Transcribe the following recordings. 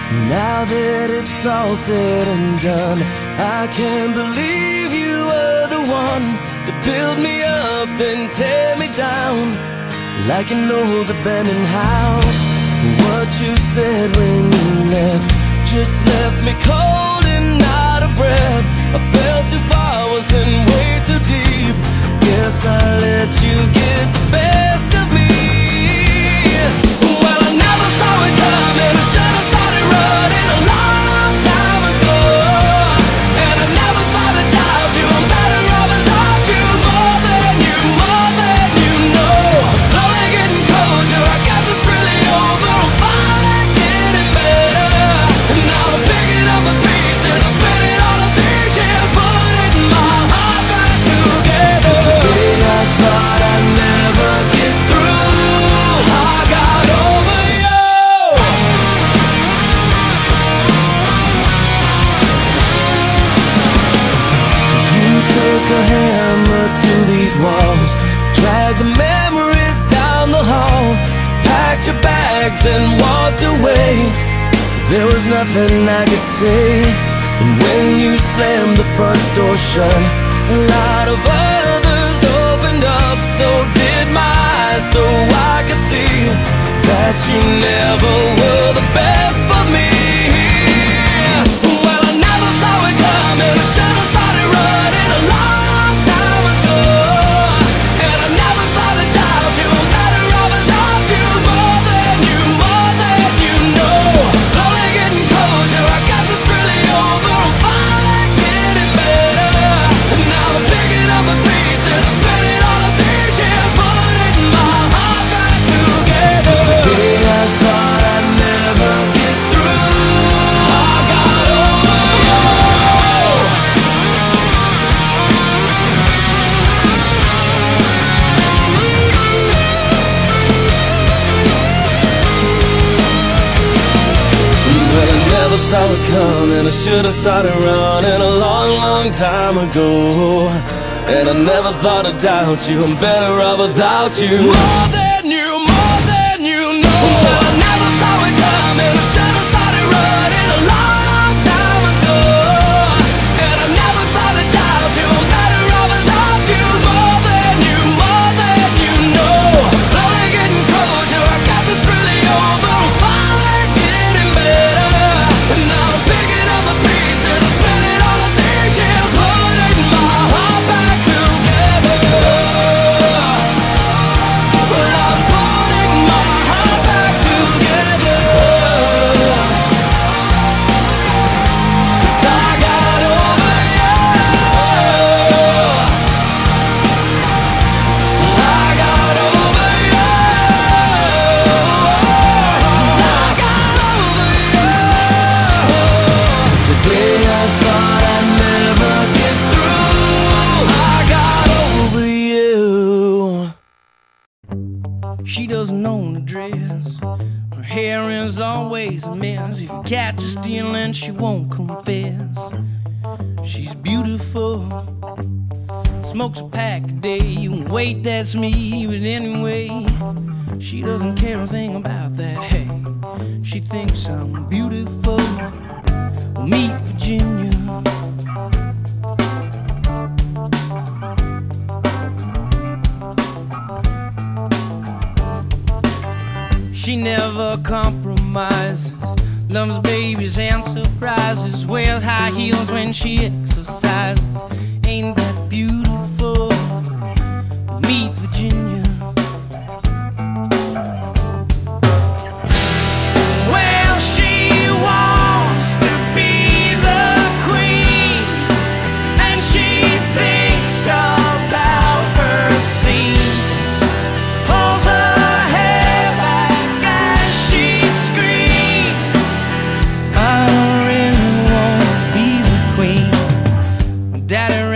Now that it's all said and done, I can't believe you were the one to build me up and tear me down like an old abandoned house. What you said when you left just left me cold and out of breath. I fell too far, was in way too deep. Guess I let you get the best of me. Well, I never saw it coming. I should have started running a long, long time ago. And I never thought I'd doubt you. I'm better off without you. More than you know. I'm slowly getting closure. I guess it's really over. I'm finally getting better. And now I'm picking up the pieces. I'm spinning all of these years, putting my heart back together. 'Cause the day I thought I'd never get through, I got over you. You took a hammer to these walls, dragged the memories down the hall, packed your bags and walked away. There was nothing I could say. And when you slammed the front door shut, a lot of others opened up. So did my eyes, so I could see that you never were the best for me. Well, I never saw it coming. I should have started running a long, long time ago. And I never thought I'd doubt you. I'm better off without you. More than you know. I'm slowly getting closure. I guess it's really over. I'm finally getting better. And now I'm picking up the pieces. I'm spinning all of these years, putting my heart back together. 'Cause the day I thought I'd never get through, I got over you. Well, I never saw it coming. I should have started running a long, long time ago. And I never thought I'd doubt you. I'm better off without you. More than you know. Well, I never saw it coming. I should have started running a long, long time ago. And I never thought I'd doubt you. I'm better off without you. More than you know. I'm slowly getting closure. I guess it's really over. I'm finally getting better. And now I'm picking up the pieces. I'm spinning all of these years, putting my heart back together. Well, I'm putting my heart back together. 'Cause I got over you. I got over you. I got over you. 'Cause the day I thought I'd never get through, I got over you. She doesn't own a dress. Her hair is always a mess. If you catch her stealing, she won't confess. She's beautiful, smokes a pack a day. You can wait, that's me. But anyway, she doesn't care a thing about that. Hey, she thinks I'm beautiful. Well, meet Virginia. She never compromises, loves babies and surprises, wears high heels when she exercises. Ain't that beautiful? Meet Virginia. Well, she wants to be the queen, and she thinks about her scene. Pulls her hair back as she screams, I don't really want to be the queen. Daddy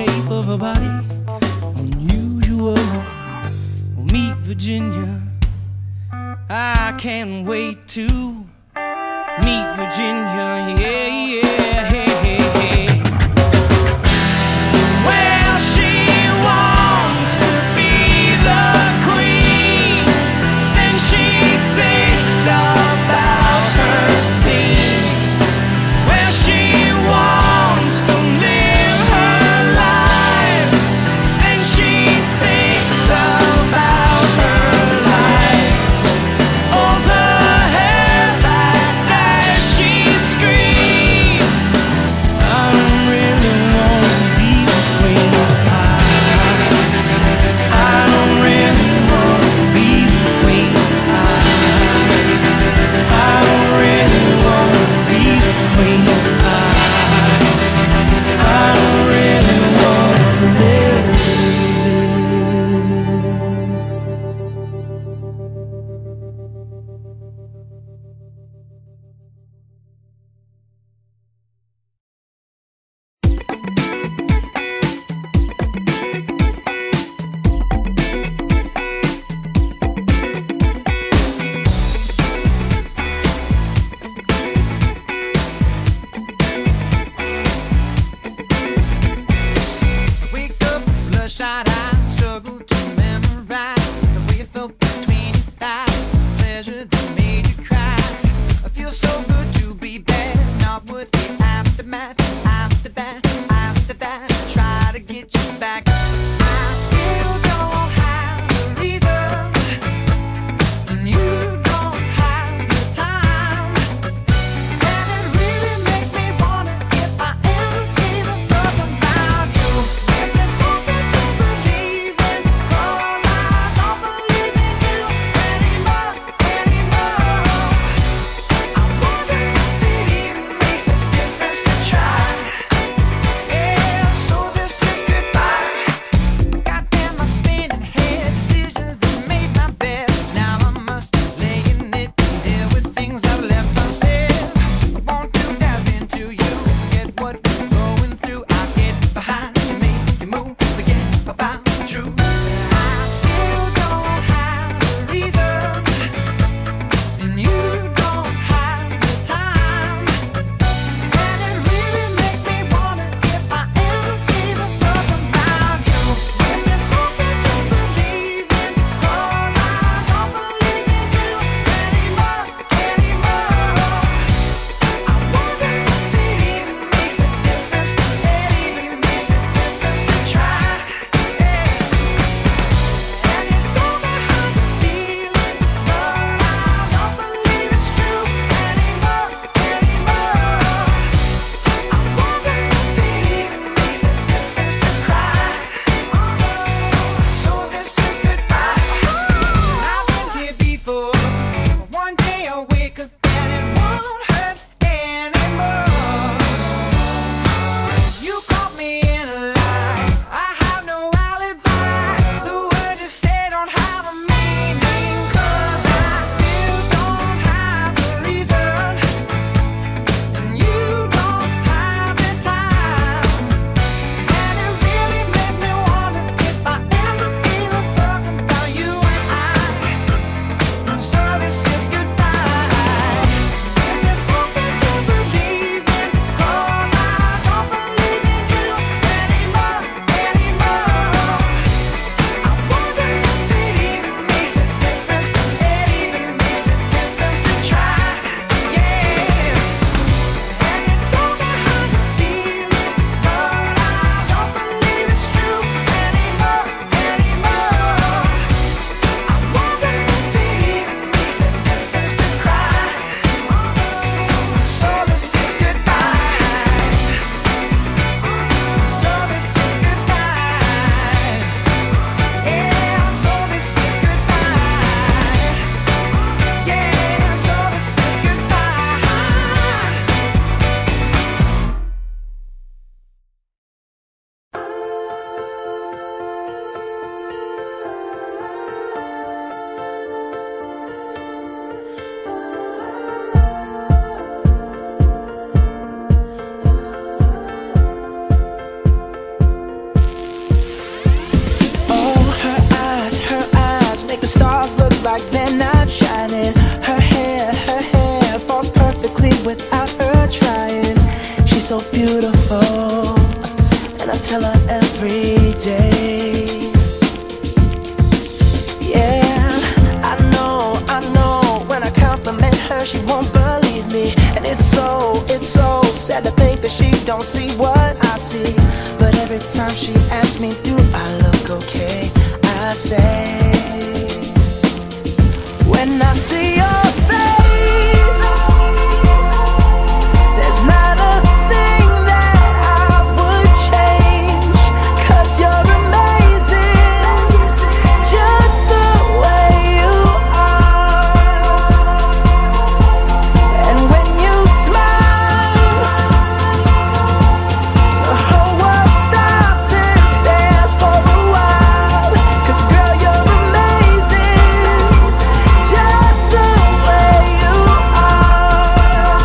shape of her body unusual. Meet Virginia. I can't wait to meet Virginia. Yeah, yeah, hey, hey, hey. Well, she wants to be the queen, and she thinks about her scenes. Well, she wants to live her life, and she thinks about her life. Pulls her hair back as she screams. like they're not shining. Her hair falls perfectly without her trying. She's so beautiful, and I tell her every day. Yeah, I know, when I compliment her, she won't believe me. And it's so sad to think that she don't see what I see. But every time she asks me, do I look okay, I say, when I see your face, there's not a thing that I would change. 'Cause you're amazing, just the way you are. And when you smile, the whole world stops and stares for a while. 'Cause girl, you're amazing, just the way you are.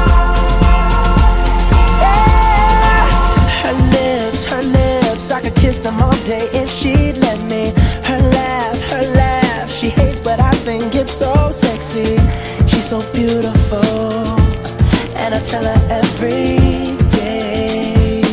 Yeah. Her lips, I could kiss them all day if she'd let me. Her laugh, she hates but I think it's so sexy. She's so beautiful, and I tell her every day.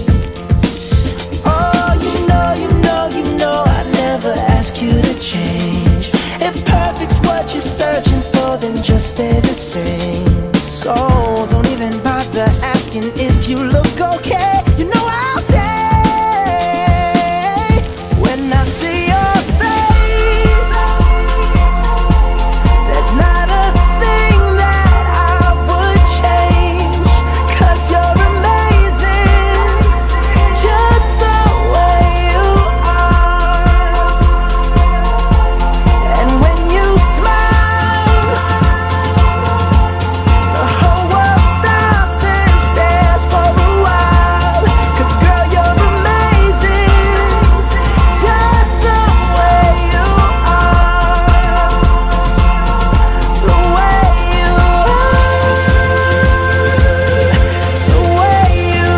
Oh, you know, I'd never ask you to change. If perfect's what you're searching for, then just stay the same. So don't even bother asking if you look okay. You know I'll say, when I see your face, there's not a thing that I would change. 'Cause you're amazing, just the way you are. And when you smile, the whole world stops and stares for a while. 'Cause girl, you're amazing, just the way you are. The way you are, the way you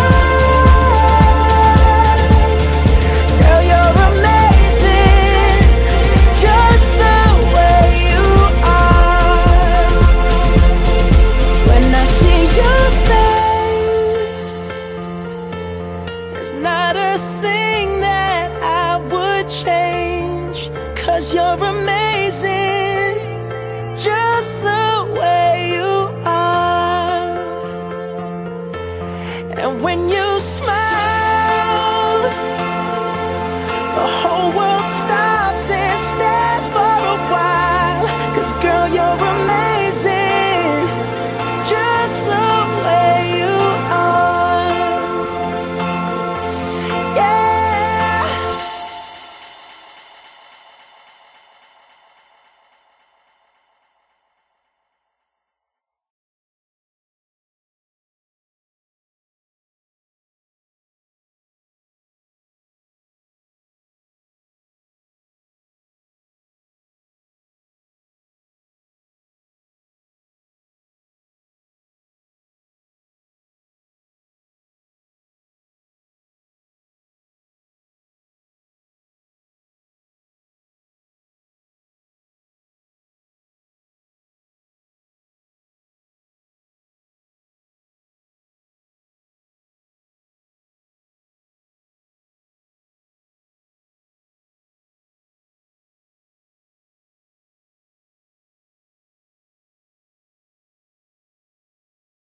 are. Girl, you're amazing, just the way you are. When I see your face, there's not a thing that I would change. 'Cause you're amazing, just the way you are. And when you smile, the whole